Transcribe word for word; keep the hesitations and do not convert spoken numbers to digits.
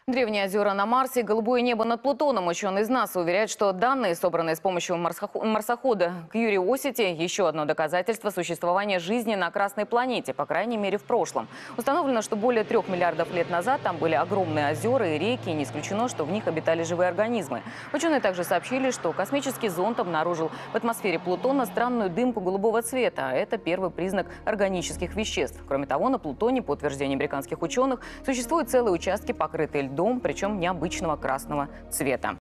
Древние озера на Марсе и голубое небо над Плутоном. Ученые из НАСА уверяют, что данные, собранные с помощью марсохо- марсохода Curiosity, еще одно доказательство существования жизни на Красной планете, по крайней мере в прошлом. Установлено, что более трех миллиардов лет назад там были огромные озера и реки, и не исключено, что в них обитали живые организмы. Ученые также сообщили, что космический зонд обнаружил в атмосфере Плутона странную дымку голубого цвета. Это первый признак органических веществ. Кроме того, на Плутоне, по утверждению американских ученых, существуют целые участки, покрытые льдом, причем необычного красного цвета.